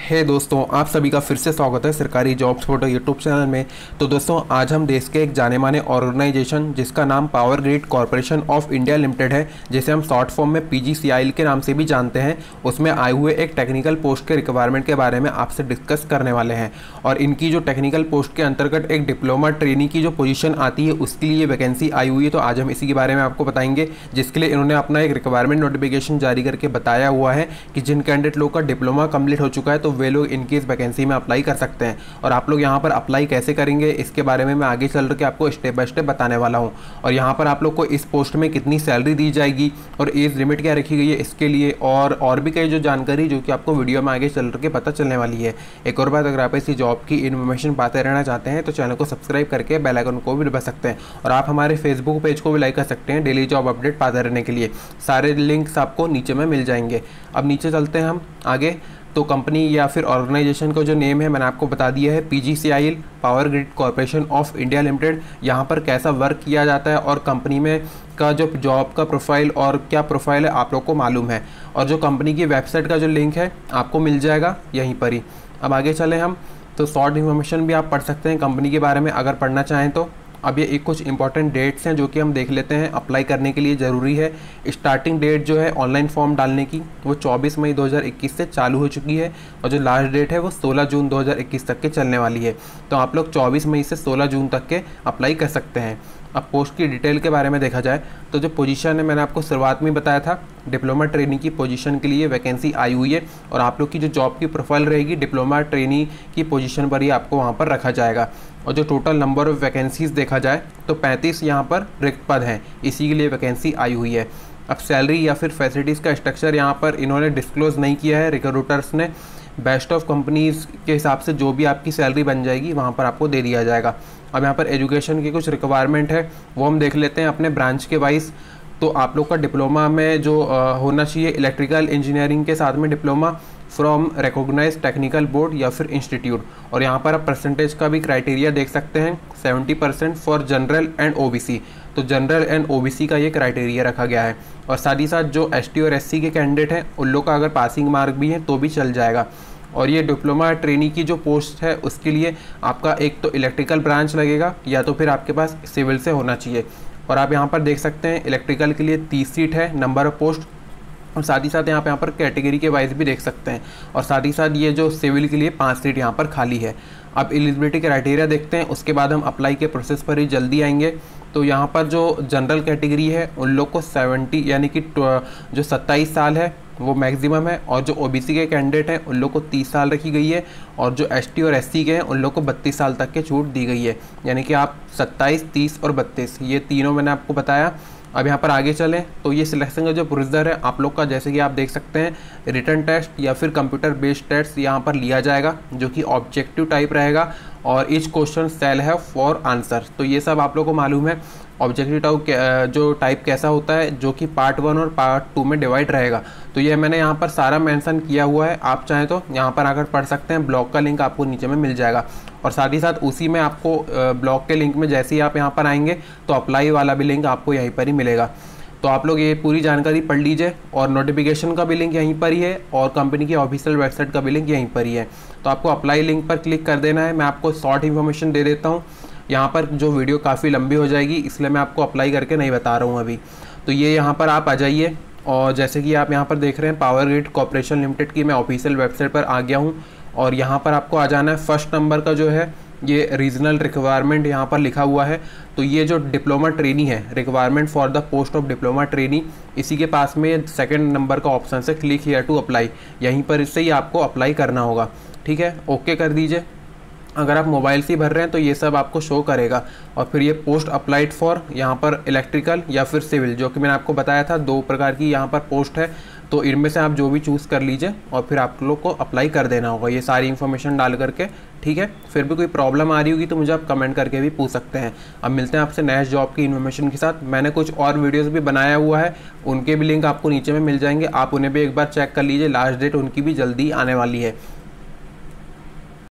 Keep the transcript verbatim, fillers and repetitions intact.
हे hey दोस्तों, आप सभी का फिर से स्वागत है सरकारी जॉब्स फोटो यूट्यूब चैनल में। तो दोस्तों, आज हम देश के एक जाने माने ऑर्गेनाइजेशन जिसका नाम Power Grid Corporation of India Limited है, जिसे हम शॉर्ट फॉर्म में पीजीसीआईएल के नाम से भी जानते हैं, उसमें आए हुए एक टेक्निकल पोस्ट के रिक्वायरमेंट के बारे में आपसे डिस्कस करने वाले हैं। और इनकी जो टेक्निकल पोस्ट के अंतर्गत एक डिप्लोमा ट्रेनी की जो पोजीशन आती है उसके लिए वैकेंसी आई हुई है। तो आज हम इसी के बारे में आपको बताएंगे, जिसके लिए इन्होंने अपना एक रिक्वायरमेंट नोटिफिकेशन जारी करके बताया हुआ है कि जिन कैंडिडेट लोग का डिप्लोमा कंप्लीट हो चुका है तो वे लोग इनकी इस वैकेंसी में अप्लाई कर सकते हैं। और आप लोग यहाँ पर अप्लाई कैसे करेंगे इसके बारे में मैं आगे चल के आपको स्टेप बाय स्टेप बताने वाला हूँ। और यहाँ पर आप लोग को इस पोस्ट में कितनी सैलरी दी जाएगी और एज लिमिट क्या रखी गई है इसके लिए, और और भी कई जो जानकारी जो कि आपको वीडियो में आगे चल के पता चलने वाली है। एक और बात, अगर आप इसी जॉब की इन्फॉर्मेशन पाते रहना चाहते हैं तो चैनल को सब्सक्राइब करके बेल आइकन को भी दबा सकते हैं। और आप हमारे फेसबुक पेज को भी लाइक कर सकते हैं डेली जॉब अपडेट पाते रहने के लिए। सारे लिंक्स आपको नीचे में मिल जाएंगे। अब नीचे चलते हैं हम आगे। तो कंपनी या फिर ऑर्गेनाइजेशन का जो नेम है मैंने आपको बता दिया है, PGCIL Power Grid Corporation of India Limited. यहाँ पर कैसा वर्क किया जाता है और कंपनी में का जो जॉब का प्रोफाइल और क्या प्रोफाइल है आप लोग को मालूम है। और जो कंपनी की वेबसाइट का जो लिंक है आपको मिल जाएगा यहीं पर ही। अब आगे चलें हम, तो शॉर्ट इन्फॉर्मेशन भी आप पढ़ सकते हैं कंपनी के बारे में अगर पढ़ना चाहें तो। अब ये एक कुछ इंपॉर्टेंट डेट्स हैं जो कि हम देख लेते हैं, अप्लाई करने के लिए ज़रूरी है। स्टार्टिंग डेट जो है ऑनलाइन फॉर्म डालने की वो चौबीस मई दो हज़ार इक्कीस से चालू हो चुकी है, और जो लास्ट डेट है वो सोलह जून दो हज़ार इक्कीस तक के चलने वाली है। तो आप लोग चौबीस मई से सोलह जून तक के अप्लाई कर सकते हैं। अब पोस्ट की डिटेल के बारे में देखा जाए तो जो पोजीशन है मैंने आपको शुरुआत में बताया था, डिप्लोमा ट्रेनी की पोजीशन के लिए वैकेंसी आई हुई है। और आप लोग की जो जॉब की प्रोफाइल रहेगी डिप्लोमा ट्रेनी की पोजीशन पर ही आपको वहाँ पर रखा जाएगा। और जो टोटल नंबर ऑफ वैकेंसीज देखा जाए तो पैंतीस यहाँ पर रिक्त पद हैं, इसी के लिए वैकेंसी आई हुई है। अब सैलरी या फिर फैसिलिटीज़ का स्ट्रक्चर यहाँ पर इन्होंने डिस्क्लोज़ नहीं किया है रिक्रूटर्स ने। बेस्ट ऑफ कंपनीज़ के हिसाब से जो भी आपकी सैलरी बन जाएगी वहाँ पर आपको दे दिया जाएगा। अब यहाँ पर एजुकेशन की कुछ रिक्वायरमेंट है वो हम देख लेते हैं अपने ब्रांच के वाइज। तो आप लोग का डिप्लोमा में जो आ, होना चाहिए इलेक्ट्रिकल इंजीनियरिंग के साथ में diploma from recognised technical board या फिर इंस्टीट्यूट। और यहाँ पर आप परसेंटेज का भी क्राइटेरिया देख सकते हैं, seventy percent for general and OBC. तो जनरल एंड ओबीसी का ये क्राइटेरिया रखा गया है। और साथ ही साथ जो एसटी और एससी के कैंडिडेट हैं उन लोग का अगर पासिंग मार्क भी है तो भी चल जाएगा। और ये डिप्लोमा ट्रेनी की जो पोस्ट है उसके लिए आपका एक तो इलेक्ट्रिकल ब्रांच लगेगा या तो फिर आपके पास सिविल से होना चाहिए। और आप यहाँ पर देख सकते हैं इलेक्ट्रिकल के लिए तीस सीट है नंबर ऑफ पोस्ट, और साथ ही साथ यहाँ पे यहाँ पर कैटेगरी के वाइज भी देख सकते हैं। और साथ ही साथ ये जो सिविल के लिए पाँच सीट यहाँ पर खाली है। अब एलिजिबिलिटी क्राइटेरिया देखते हैं, उसके बाद हम अप्लाई के प्रोसेस पर ही जल्दी आएंगे। तो यहाँ पर जो जनरल कैटेगरी है उन लोग को सेवेंटी यानी कि जो सत्ताईस साल है वो मैक्सिमम है, और जो ओबीसी के कैंडिडेट हैं उन लोग को तीस साल रखी गई है, और जो एसटी और एससी के हैं उन लोग को बत्तीस साल तक के छूट दी गई है। यानी कि आप सत्ताईस, तीस और बत्तीस ये तीनों मैंने आपको बताया। अब यहाँ पर आगे चलें तो ये सिलेक्शन का जो प्रोसीजर है आप लोग का, जैसे कि आप देख सकते हैं रिटन टेस्ट या फिर कंप्यूटर बेस्ड टेस्ट यहाँ पर लिया जाएगा जो कि ऑब्जेक्टिव टाइप रहेगा, और ईच क्वेश्चन सेल है फॉर आंसर। तो ये सब आप लोग को मालूम है ऑब्जेक्टिव टाइप जो टाइप कैसा होता है, जो कि पार्ट वन और पार्ट टू में डिवाइड रहेगा। तो ये मैंने यहाँ पर सारा मेंशन किया हुआ है, आप चाहें तो यहाँ पर आकर पढ़ सकते हैं। ब्लॉग का लिंक आपको नीचे में मिल जाएगा। और साथ ही साथ उसी में आपको ब्लॉग के लिंक में जैसे ही आप यहाँ पर आएंगे तो अप्लाई वाला भी लिंक आपको यहीं पर ही मिलेगा। तो आप लोग ये पूरी जानकारी पढ़ लीजिए। और नोटिफिकेशन का भी लिंक यहीं पर ही है, और कंपनी की ऑफिशियल वेबसाइट का भी लिंक यहीं पर ही है। तो आपको अप्लाई लिंक पर क्लिक कर देना है। मैं आपको शॉर्ट इन्फॉर्मेशन दे देता हूँ, यहाँ पर जो वीडियो काफ़ी लंबी हो जाएगी इसलिए मैं आपको अप्लाई करके नहीं बता रहा हूँ अभी। तो ये यहाँ पर आप आ जाइए, और जैसे कि आप यहाँ पर देख रहे हैं पावर ग्रिड कॉरपोरेशन लिमिटेड की मैं ऑफिशियल वेबसाइट पर आ गया हूँ। और यहाँ पर आपको आ जाना है। फर्स्ट नंबर का जो है ये रीजनल रिक्वायरमेंट यहाँ पर लिखा हुआ है। तो ये जो डिप्लोमा ट्रेनी है, requirement for the post of diploma trainee, इसी के पास में सेकंड नंबर का ऑप्शन से क्लिक हियर टू अप्लाई, यहीं पर इससे ही आपको अप्लाई करना होगा। ठीक है, ओके कर दीजिए। अगर आप मोबाइल से भर रहे हैं तो ये सब आपको शो करेगा। और फिर ये पोस्ट अप्लाइड फॉर यहाँ पर इलेक्ट्रिकल या फिर सिविल, जो कि मैंने आपको बताया था दो प्रकार की यहाँ पर पोस्ट है। तो इनमें से आप जो भी चूज़ कर लीजिए और फिर आप लोग को अप्लाई कर देना होगा ये सारी इन्फॉर्मेशन डाल करके। ठीक है, फिर भी कोई प्रॉब्लम आ रही होगी तो मुझे आप कमेंट करके भी पूछ सकते हैं। अब मिलते हैं आपसे नेक्स्ट जॉब की इन्फॉर्मेशन के साथ। मैंने कुछ और वीडियोस भी बनाया हुआ है, उनके भी लिंक आपको नीचे में मिल जाएंगे, आप उन्हें भी एक बार चेक कर लीजिए। लास्ट डेट उनकी भी जल्दी आने वाली है।